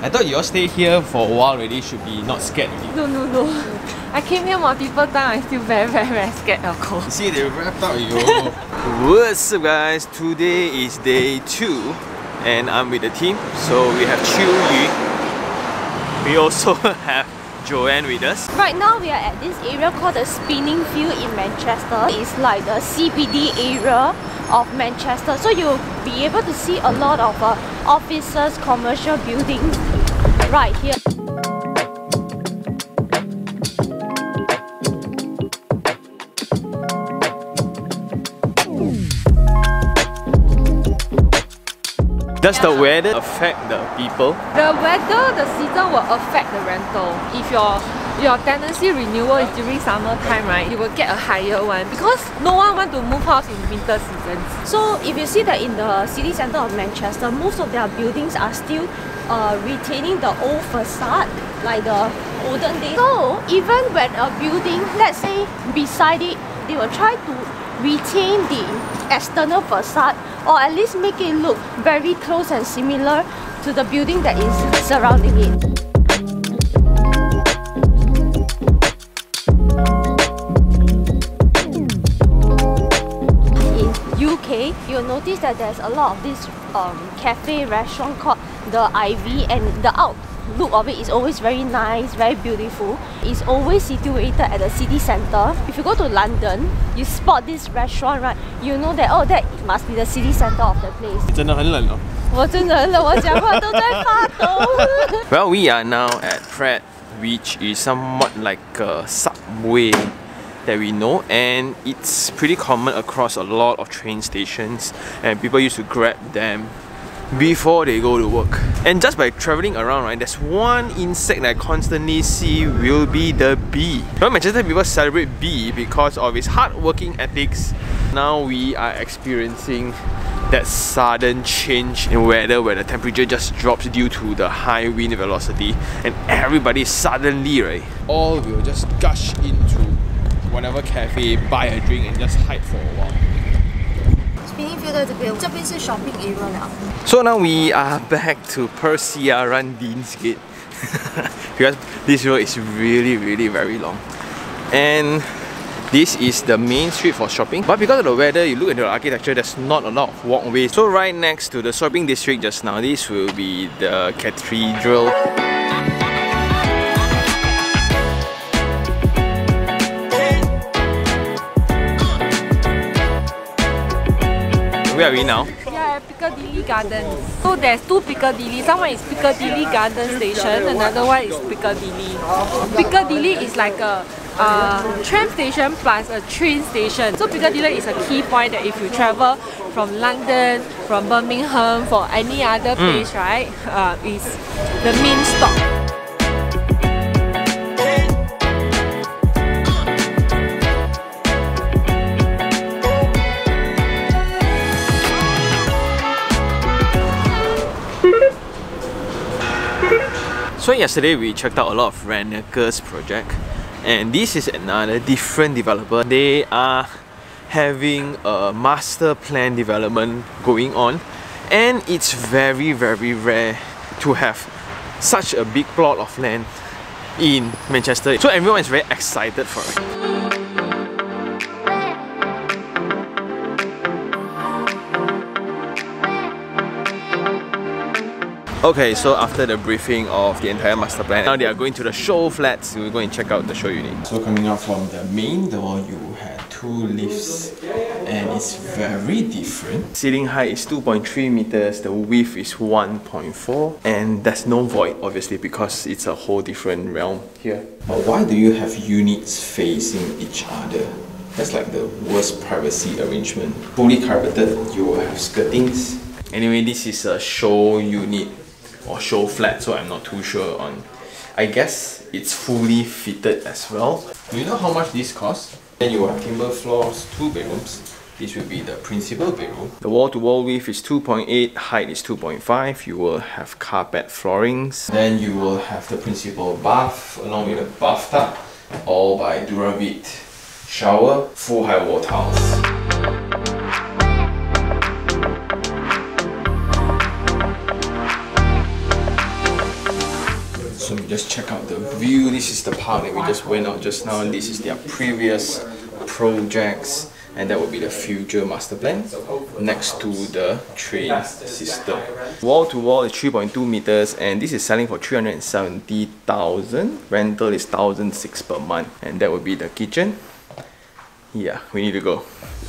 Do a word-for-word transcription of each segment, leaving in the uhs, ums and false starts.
I thought you all stay here for a while already, should be not scared already. No, no, no. I came here multiple times, I'm still very, very, very scared of cold. See, they wrapped up you. What's up guys? Today is day two and I'm with the team. So we have Chiu Yu. We also have Joanne with us. Right now we are at this area called the Spinning Field in Manchester. It's like the C B D area of Manchester. So you'll be able to see a lot of uh, offices, commercial buildings right here. Does the weather affect the people? The weather, the season will affect the rental. If your your tenancy renewal is during summer time, right, you will get a higher one because no one want to move house in winter seasons. So if you see that in the city centre of Manchester, most of their buildings are still uh, retaining the old facade, like the olden days. So even when a building, let's say beside it, they will try to retain the external facade or at least make it look very close and similar to the building that is surrounding it. In U K, you'll notice that there's a lot of this um, cafe restaurant called the Ivy, and the outlook of it is always very nice, very beautiful. It's always situated at the city centre. If you go to London, you spot this restaurant, right, you know that, oh, that must be the city centre of the place. 真的很冷哦。 我真的很冷，我讲话都在发抖。 Well, we are now at Pret, which is somewhat like a subway that we know, and it's pretty common across a lot of train stations, and people used to grab them before they go to work. And just by traveling around, right, there's one insect that I constantly see will be the bee. Well, Manchester people celebrate bee because of its hard-working ethics. Now we are experiencing that sudden change in weather where the temperature just drops due to the high wind velocity, and everybody suddenly, right, all will just gush into whatever cafe, buy a drink and just hide for a while. Spinning Field 在这边，这边是 shopping area 了。 So now we are back to Persiaran Deansgate because this road is really really very long, and this is the main street for shopping. But because of the weather, you look at the architecture, there's not a lot of walkways. So right next to the shopping district just now, this will be the cathedral. Where are we now? Yeah, Piccadilly Gardens. So there's two Piccadilly. Someone is Piccadilly Garden Station, another one is Piccadilly. Piccadilly is like a uh, tram station plus a train station. So Piccadilly is a key point that if you travel from London, from Birmingham, for any other place, mm. right, uh, is the main stop. So yesterday we checked out a lot of Renekers project, and this is another different developer. They are having a master plan development going on, and it's very very rare to have such a big plot of land in Manchester. So everyone is very excited for it. Okay, so after the briefing of the entire master plan, now they are going to the show flats. We'll go and check out the show unit. So coming out from the main door, you had two lifts, and it's very different. Ceiling height is two point three meters, the width is one point four, and there's no void obviously because it's a whole different realm here. But why do you have units facing each other? That's like the worst privacy arrangement. Fully carpeted, you will have skirtings. Anyway, this is a show unit or show flat, so I'm not too sure on. I guess it's fully fitted as well. Do you know how much this costs? Then you will have timber floors, two bedrooms. This will be the principal bedroom. The wall-to-wall width is two point eight, height is two point five. You will have carpet floorings. Then you will have the principal bath along with a bathtub, all by Duravit. Shower, full high wall tiles. So we just check out the view. This is the park that we just went out just now. This is their previous projects, and that will be the future master plan next to the train system. Wall to wall is three point two meters, and this is selling for three hundred seventy thousand. Rental is one thousand six per month, and that would be the kitchen. Yeah, we need to go.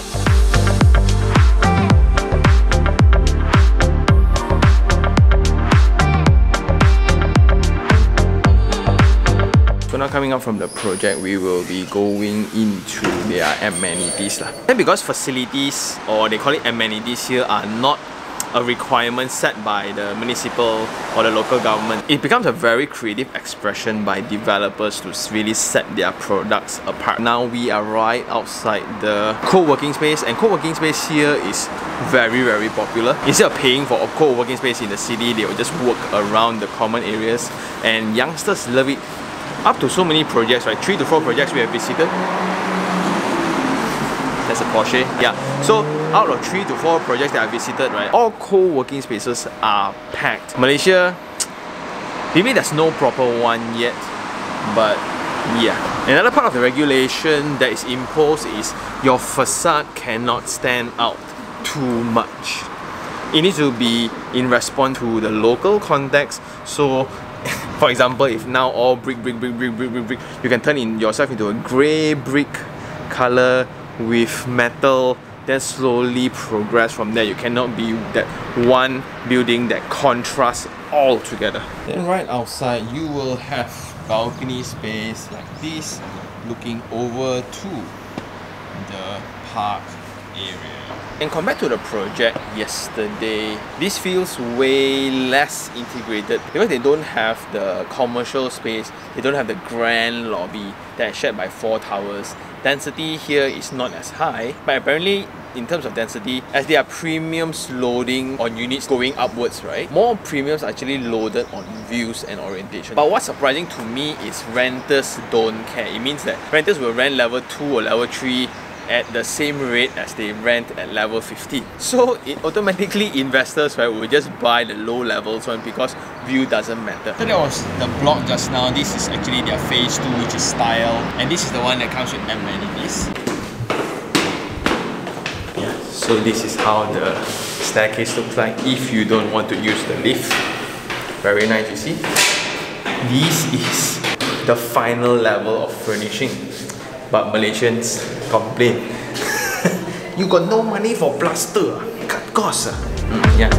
So now coming up from the project, we will be going into their amenities lah. And because facilities, or they call it amenities here, are not a requirement set by the municipal or the local government, it becomes a very creative expression by developers to really set their products apart. Now we are right outside the co-working space, and co-working space here is very very popular. Instead of paying for a co-working space in the city, they will just work around the common areas, and youngsters love it. Up to so many projects, right? Three to four projects we have visited. That's a Porsche. Yeah. So out of three to four projects that I visited, right, all co-working spaces are packed. Malaysia, maybe there's no proper one yet, but yeah. Another part of the regulation that is imposed is your facade cannot stand out too much. It needs to be in response to the local context. So for example, if now all brick, brick, brick, brick, brick, brick, brick, you can turn in yourself into a grey brick color with metal, then slowly progress from there. You cannot be that one building that contrasts all together. Then right outside, you will have balcony space like this, looking over to the park area. And compared to the project yesterday, this feels way less integrated because they don't have the commercial space, they don't have the grand lobby that is shared by four towers. Density here is not as high, but apparently in terms of density, as there are premiums loading on units going upwards, right? More premiums are actually loaded on views and orientation. But what's surprising to me is renters don't care. It means that renters will rent level two or level three at the same rate as they rent at level fifteen. So it automatically investors, right, will just buy the low levels one because view doesn't matter. So that was the block just now. This is actually their phase two, which is style, and this is the one that comes with amenities. Yeah, so this is how the staircase looks like if you don't want to use the lift. Very nice, you see. This is the final level of furnishing. But Malaysians complain. You got no money for plaster, cut costs. Mm, yeah.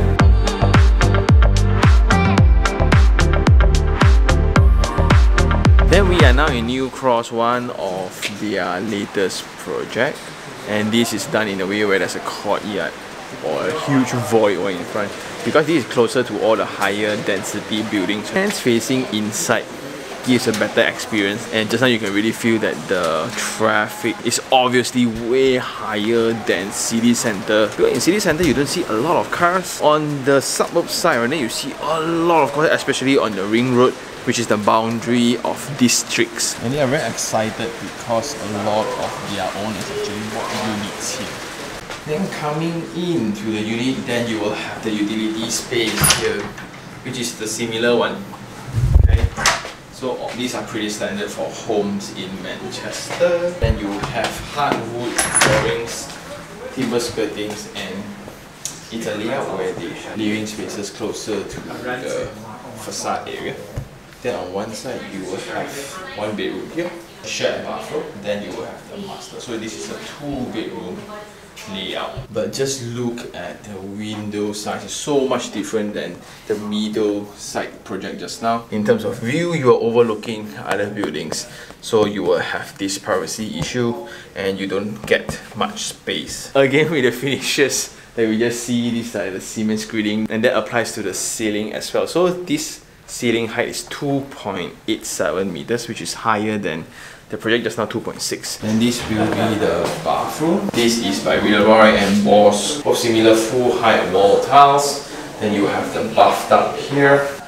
Then we are now in New Cross, one of their latest project, and this is done in a way where there's a courtyard or a huge void in front, because this is closer to all the higher density buildings. Hands facing inside gives a better experience, and just now you can really feel that the traffic is obviously way higher than city centre. Because in city centre you don't see a lot of cars. On the suburb side, and then you see a lot of cars, especially on the ring road, which is the boundary of districts. And they are very excited because a lot of their own is actually what units here. Then coming into the unit, then you will have the utility space here, which is the similar one. Okay. So these are pretty standard for homes in Manchester. Then you have hardwood floorings, timber skirtings, and it's a layout where they have living spaces closer to the facade area. Then on one side you will have one bedroom here, shared bathroom, then you will have the master. So this is a two bedroom layout. But just look at the window size, it's so much different than the middle side project just now. In terms of view, you are overlooking other buildings, so you will have this privacy issue and you don't get much space. Again, with the finishes that we just see, these are the cement screening, and that applies to the ceiling as well. So this ceiling height is two point eight seven meters, which is higher than the project just now, two point six. And this will be the bathroom. This is by Villeroy and Boss, of similar full height wall tiles. Then you have the bathtub here.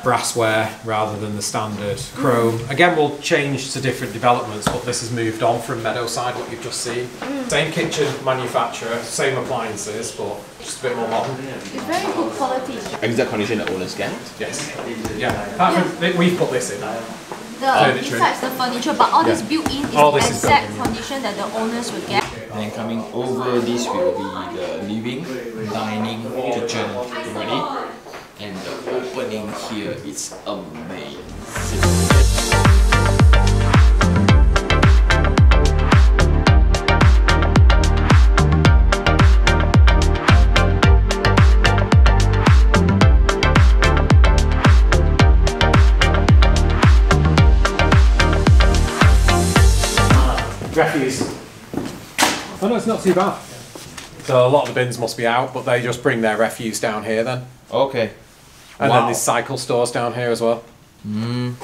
brassware rather than the standard chrome. Mm. Again, we'll change to different developments, but this has moved on from Meadowside, what you've just seen. Mm. Same kitchen manufacturer, same appliances, but just a bit more modern. It's very good quality. Exact condition the owners get? Yes. Yeah. Apart from, we've put this in. The furniture. besides the furniture, but all yeah. this built-in is all the this exact is condition that the owners will get. And coming over, this will be the living, dining, kitchen already. And the opening here is amazing. Refuse. Oh no, it's not too bad. So a lot of the bins must be out, but they just bring their refuse down here then. Okay. And wow. then there's cycle stores down here as well. Mm.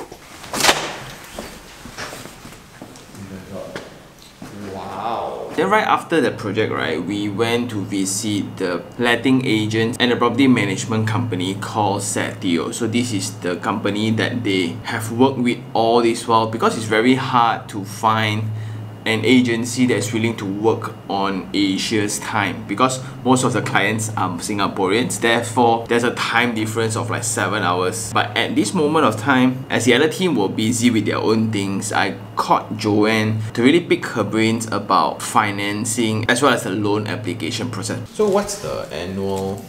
Wow. Then right after the project, right, we went to visit the letting agent and a property management company called Setio. So this is the company that they have worked with all this while, because it's very hard to find an agency that's willing to work on Asia's time, because most of the clients are Singaporeans, therefore there's a time difference of like seven hours. But at this moment of time, as the other team were busy with their own things, I caught Joanne to really pick her brains about financing as well as the loan application process. So what's the annual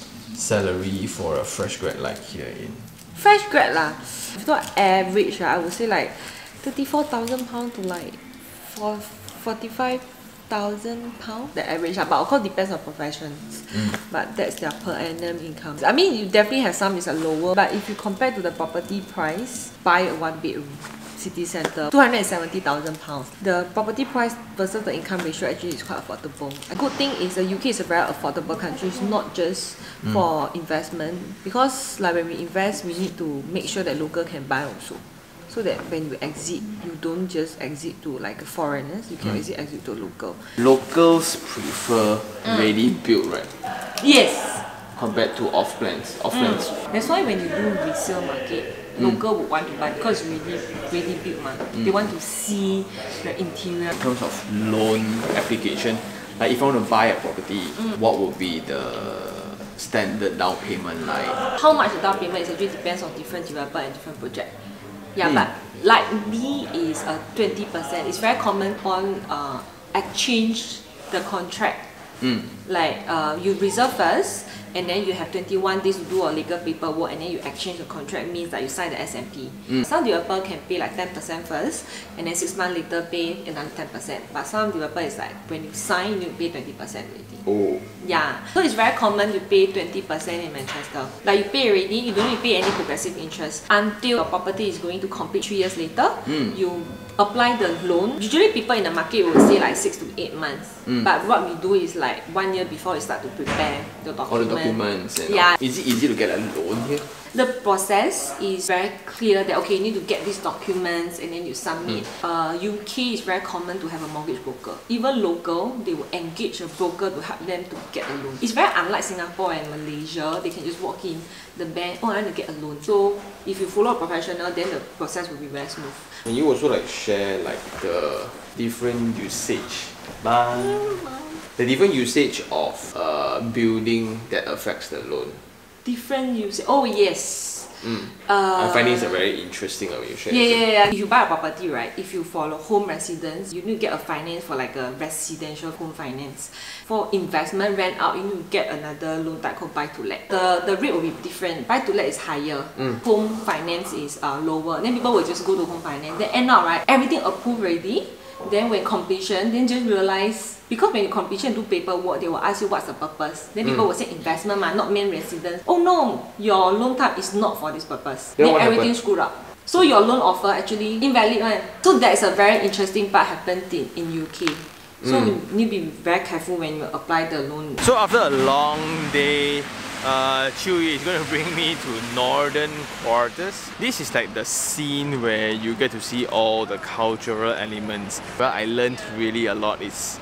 salary for a fresh grad like here in? Fresh grad lah, if not average, I would say like thirty-four thousand pounds to like for forty-five thousand pounds, the average, but of course depends on professions. Mm. But that's their per annum income. I mean, you definitely have some is a lower, but if you compare to the property price, buy a one bedroom city centre, two hundred seventy thousand pounds. The property price versus the income ratio actually is quite affordable. A good thing is the U K is a very affordable country. It's not just mm. for investment, because like when we invest, we need to make sure that local can buy also. So that when you exit, you don't just exit to like foreigners, you can mm. exit, exit to local. Locals prefer mm. ready built, right? Yes. Compared to off plans. Off plans. Mm. That's why when you do resale market, mm. local would want to buy because it's really ready built. Mm. They want to see the interior. In terms of loan application, like if I want to buy a property, mm. what would be the standard down payment like? How much the down payment is actually depends on different developer and different project. Yeah, mm. but like B is a twenty percent. It's very common on uh, exchange the contract. Mm. Like uh, you reserve first, and then you have twenty-one days to do a legal paperwork, and then you exchange the contract, means that you sign the S M P. Mm. Some developer can pay like ten percent first, and then six months later pay another ten percent. But some developer is like when you sign, you pay twenty percent already. Oh. Yeah, so it's very common to pay twenty percent in Manchester. Like you pay already, you don't need to pay any progressive interest until your property is going to complete three years later. Mm. You apply the loan. Usually people in the market will say like six to eight months. Mm. But what we do is like one year before we start to prepare the document. All the documents. And yeah. All. Is it easy to get a loan here? The process is very clear that okay, you need to get these documents and then you submit. Mm. Uh, U K is very common to have a mortgage broker. Even local, they will engage a broker to help them to get a loan. It's very unlike Singapore and Malaysia. They can just walk in the bank, oh I want to get a loan. So if you follow a professional, then the process will be very smooth. Can you also like share like the different usage? Bye. The different usage of uh, building that affects the loan. Different usage. Oh yes. Mm. Uh, I find it's a very interesting when you share. Yeah, yeah, yeah. If you buy a property, right? If you follow home residence, you need to get a finance for like a residential home finance. For investment rent out, you need to get another loan type called buy to let. The the rate will be different. Buy to let is higher. Mm. Home finance is uh, lower. Then people will just go to home finance. Then end up right, everything approved already. Then when completion, then just realize, because when you completion do paperwork, they will ask you what's the purpose. Then people mm. will say investment, ma, not main residence. Oh no, your loan type is not for this purpose. Then, then everything happened? Screwed up. So your loan offer actually invalid one. So that is a very interesting part happened in, in U K. So mm. you need to be very careful when you apply the loan. So after a long day, Uh, Chewy is going to bring me to Northern Quarters. This is like the scene where you get to see all the cultural elements. But I learned really a lot. It's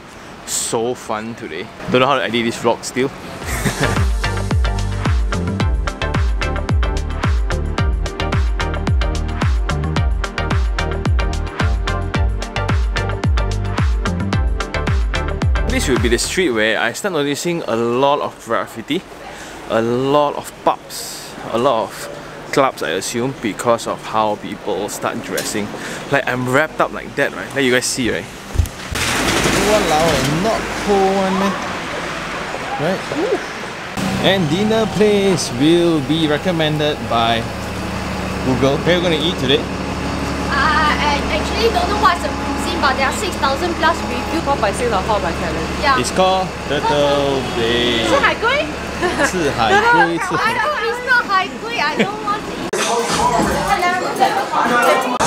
so fun today. Don't know how to edit this vlog still. This will be the street where I start noticing a lot of graffiti, a lot of pubs, a lot of clubs, I assume, because of how people start dressing. Like I'm wrapped up like that, right? Like you guys see, right? Walao, not cold one, man. Right? Ooh. And dinner place will be recommended by Google. Where are you going to eat today? Uh, I actually don't know what's the cuisine, but there are six thousand plus reviews. Yeah. It's called Turtle Bay. 是海龟？ 是海龟，是 I know it's not 海龟. I don't want to eat.